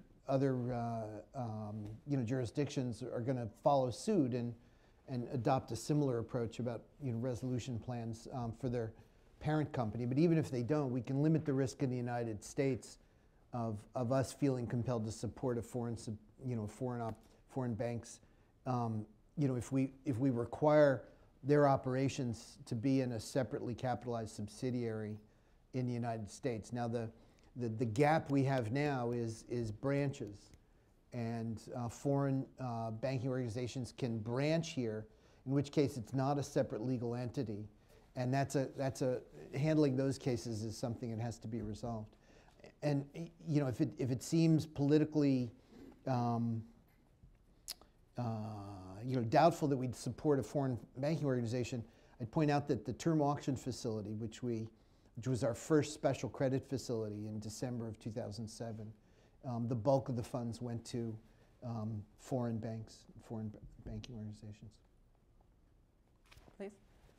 jurisdictions are going to follow suit and adopt a similar approach about resolution plans for their parent company. But even if they don't, we can limit the risk in the United States of us feeling compelled to support a foreign banks. If we require their operations to be in a separately capitalized subsidiary in the United States. Now the gap we have now is branches, and foreign banking organizations can branch here, in which case it's not a separate legal entity, and handling those cases is something that has to be resolved. And if it seems politically doubtful that we'd support a foreign banking organization, I'd point out that the term auction facility, which was our first special credit facility in December of 2007, the bulk of the funds went to foreign banks, foreign banking organizations. Please.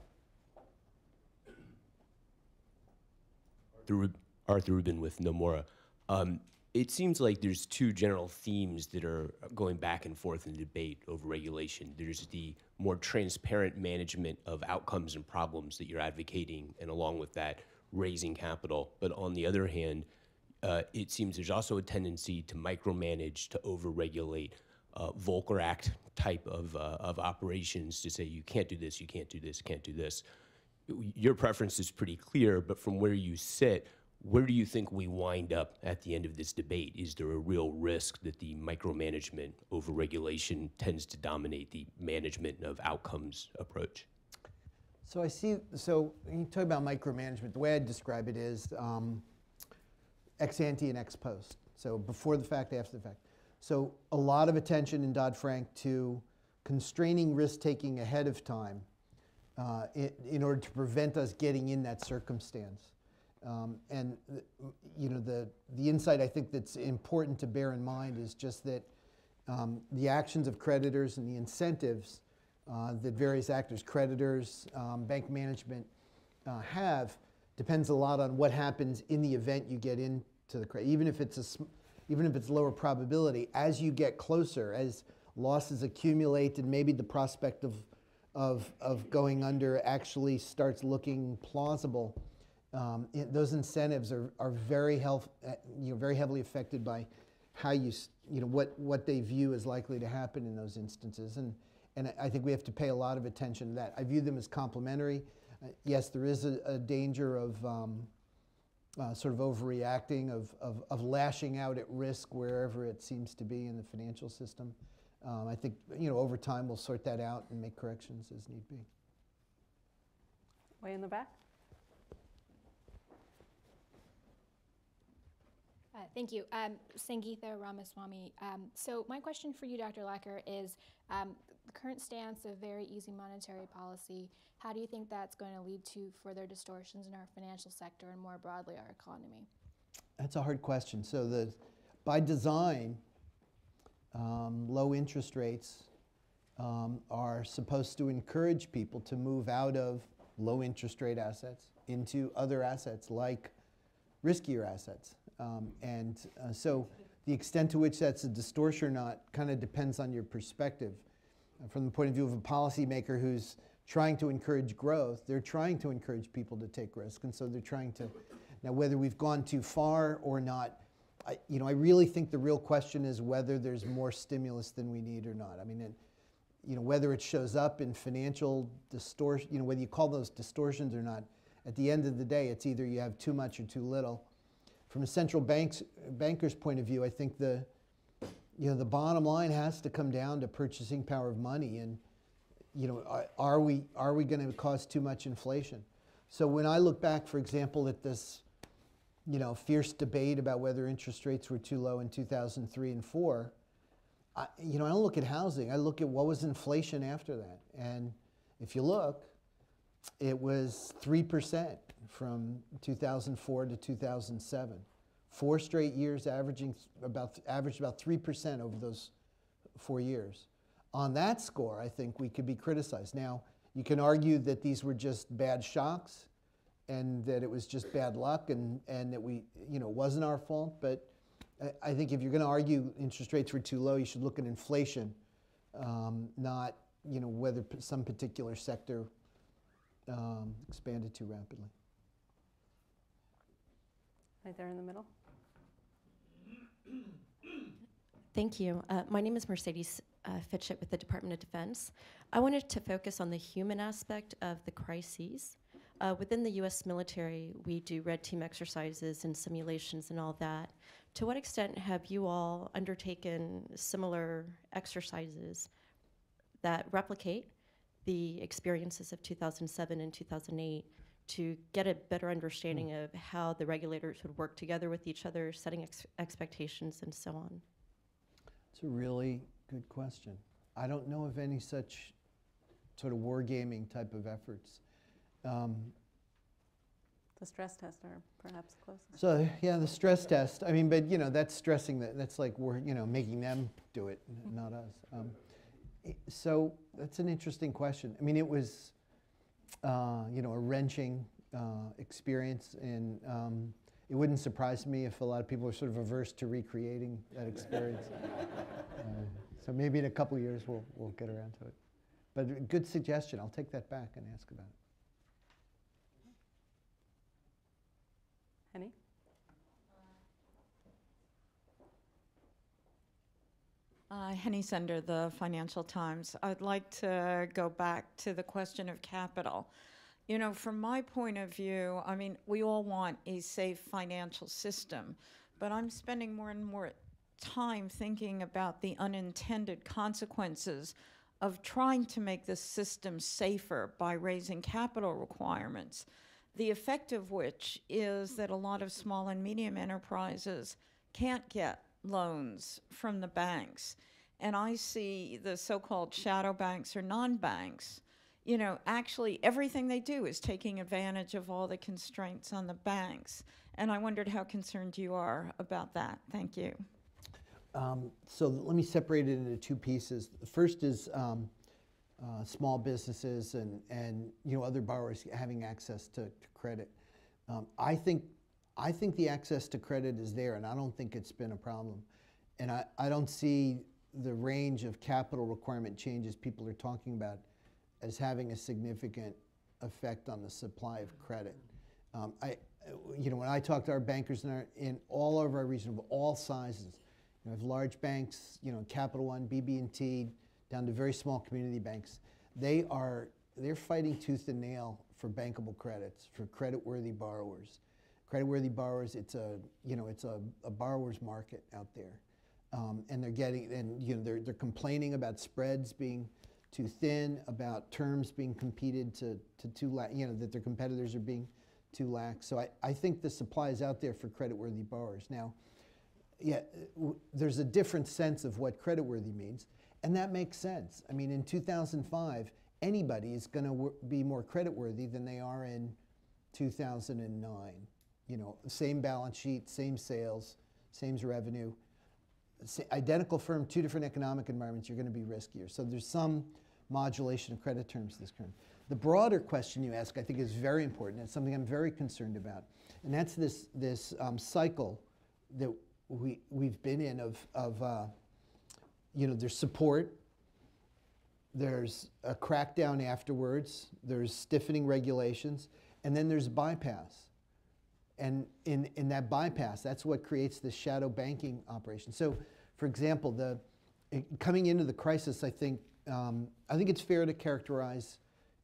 Arthur Rubin with Nomura. It seems like there's two general themes that are going back and forth in the debate over regulation. There's the more transparent management of outcomes and problems that you're advocating, and along with that, raising capital. But on the other hand, it seems there's also a tendency to micromanage, to overregulate, Volcker Act type of operations, to say you can't do this, you can't do this, can't do this. Your preference is pretty clear, but from where you sit, where do you think we wind up at the end of this debate? Is there a real risk that the micromanagement, overregulation tends to dominate the management of outcomes approach? So when you talk about micromanagement, the way I describe it is ex ante and ex post. So before the fact, after the fact. So a lot of attention in Dodd-Frank to constraining risk-taking ahead of time in order to prevent us getting in that circumstance. And the insight I think that's important to bear in mind is just that the actions of creditors and the incentives that various actors, creditors, bank management have depends a lot on what happens in the event you get into the credit. Even if it's lower probability, as you get closer, as losses accumulate, and maybe the prospect of going under actually starts looking plausible. Those incentives are very very heavily affected by how what they view is likely to happen in those instances, and I think we have to pay a lot of attention to that. I view them as complementary. Yes, there is a danger of sort of overreacting, of lashing out at risk wherever it seems to be in the financial system. I think over time we'll sort that out and make corrections as need be. Way in the back. Thank you. Sangeetha Ramaswamy. So my question for you, Dr. Lacker, is the current stance of very easy monetary policy, how do you think that's going to lead to further distortions in our financial sector and more broadly our economy? That's a hard question. So by design, low interest rates are supposed to encourage people to move out of low interest rate assets into other assets like riskier assets. So the extent to which that's a distortion or not kind of depends on your perspective. From the point of view of a policymaker who's trying to encourage growth, they're trying to encourage people to take risk, and so they're trying to. Now, whether we've gone too far or not, I really think the real question is whether there's more stimulus than we need or not. I mean, whether it shows up in financial distortion, whether you call those distortions or not, at the end of the day, it's either you have too much or too little. From a central banker's point of view, I think the bottom line has to come down to purchasing power of money, and are we going to cause too much inflation? So when I look back, for example, at this fierce debate about whether interest rates were too low in 2003 and 2004, I don't look at housing. I look at what was inflation after that, and if you look, it was 3% from 2004 to 2007. 4 straight years averaged about 3% over those 4 years. On that score, I think we could be criticized. Now, you can argue that these were just bad shocks and that it was just bad luck and that it wasn't our fault, but I think if you're going to argue interest rates were too low, you should look at inflation, not whether some particular sector expanded too rapidly. Right there in the middle. Thank you. My name is Mercedes Fitchett with the Department of Defense. I wanted to focus on the human aspect of the crises. Within the U.S. military, we do red team exercises and simulations and all that. To what extent have you all undertaken similar exercises that replicate the experiences of 2007 and 2008 to get a better understanding of how the regulators would work together with each other, setting expectations and so on? It's a really good question. I don't know of any such sort of wargaming type of efforts. The stress tests are perhaps closest. So yeah, the stress test. I mean, but you know, that's stressing that. That's like we're making them do it, not us. So that's an interesting question. I mean, it was a wrenching experience, and it wouldn't surprise me if a lot of people are sort of averse to recreating that experience. So maybe in a couple of years we'll get around to it. But a good suggestion. I'll take that back and ask about it. Henny? Henny Sender, the Financial Times. I'd like to go back to the question of capital. You know, from my point of view, I mean, we all want a safe financial system, but I'm spending more and more time thinking about the unintended consequences of trying to make the system safer by raising capital requirements, the effect of which is that a lot of small and medium enterprises can't get loans from the banks. And I see the so-called shadow banks or non-banks, you know, actually everything they do is taking advantage of all the constraints on the banks. And I wondered how concerned you are about that. Thank you. So let me separate it into two pieces. The first is small businesses and other borrowers having access to credit. I think the access to credit is there, and I don't think it's been a problem. And I don't see the range of capital requirement changes people are talking about as having a significant effect on the supply of credit. When I talk to our bankers in all over our region of all sizes, we have large banks, Capital One, BB&T, down to very small community banks. They're fighting tooth and nail for bankable credits, for credit-worthy borrowers. Credit-worthy borrowers, it's a borrower's market out there, and they're complaining about spreads being too thin, about terms being competed to too that their competitors are being too lax. So I think the supply is out there for credit-worthy borrowers now. Yeah, there's a different sense of what creditworthy means, and that makes sense. I mean, in 2005, anybody is going to be more creditworthy than they are in 2009. Same balance sheet, same sales, same revenue, identical firm, two different economic environments, you're going to be riskier. So there's some modulation of credit terms this current. The broader question you ask, I think, is very important. It's something I'm very concerned about, and that's this cycle that we've been in of there's support, there's a crackdown afterwards, there's stiffening regulations, and then there's bypass. And in that bypass, that's what creates this shadow banking operation. So, for example, coming into the crisis, I think it's fair to characterize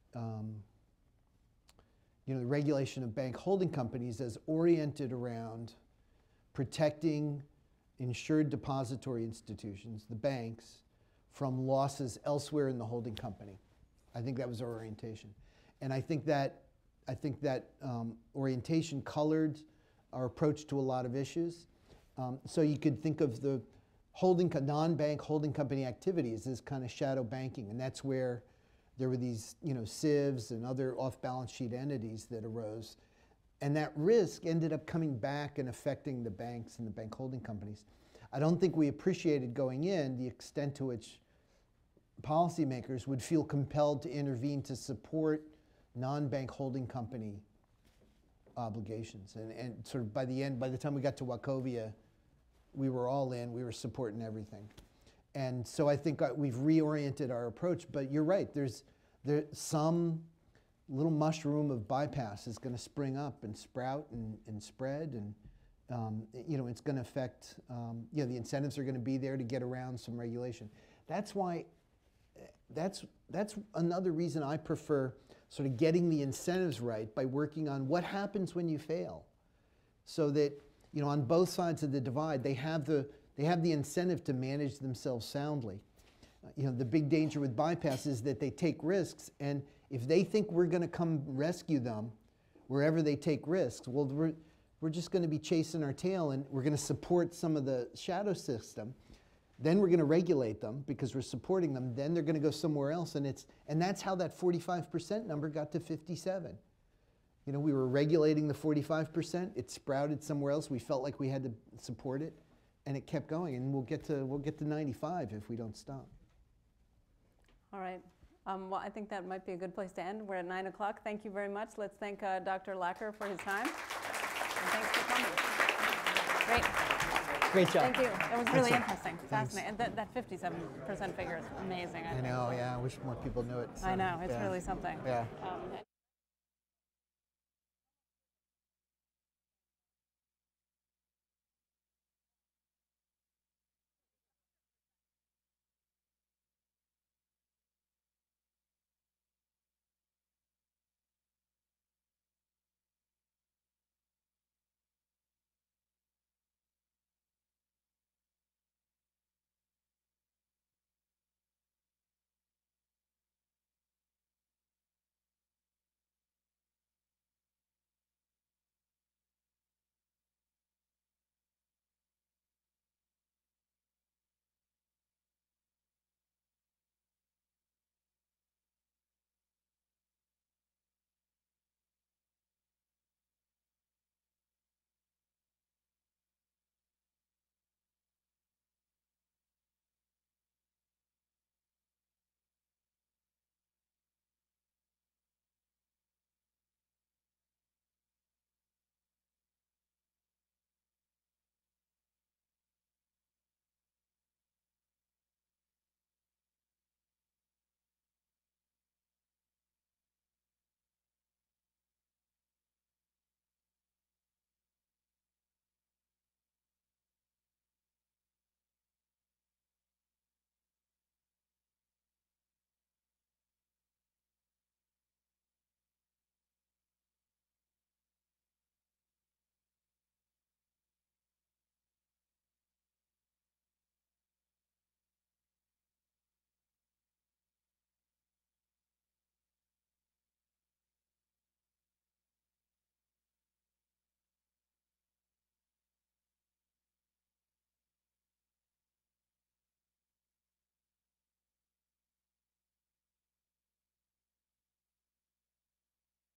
the regulation of bank holding companies as oriented around protecting insured depository institutions, the banks, from losses elsewhere in the holding company. I think that was our orientation. And I think that orientation colored our approach to a lot of issues. So you could think of the non-bank holding company activities as kind of shadow banking, and that's where there were these SIVs and other off-balance sheet entities that arose. And that risk ended up coming back and affecting the banks and the bank holding companies. I don't think we appreciated going in the extent to which policymakers would feel compelled to intervene to support non-bank holding company obligations. And sort of by the time we got to Wachovia, we were all in, we were supporting everything. And so I think we've reoriented our approach, but you're right, there's some little mushroom of bypass is going to spring up and sprout and spread, and it's going to affect, the incentives are going to be there to get around some regulation. That's why, that's another reason I prefer sort of getting the incentives right by working on what happens when you fail, so that on both sides of the divide they have the incentive to manage themselves soundly. The big danger with bypass is that they take risks, and if they think we're going to come rescue them wherever they take risks, well, we're just going to be chasing our tail, and we're going to support some of the shadow system. Then we're going to regulate them because we're supporting them. Then they're going to go somewhere else, and that's how that 45% number got to 57. You know, we were regulating the 45%. It sprouted somewhere else. We felt like we had to support it, and it kept going. And we'll get to 95 if we don't stop. All right. Well, I think that might be a good place to end. We're at 9 o'clock. Thank you very much. Let's thank Dr. Lacker for his time. And thanks for coming. Great. Great job. Thank you. It was really interesting. Fascinating. And that 57% figure is amazing. I know, yeah. I wish more people knew it. So, I know. It's yeah. really something. Yeah.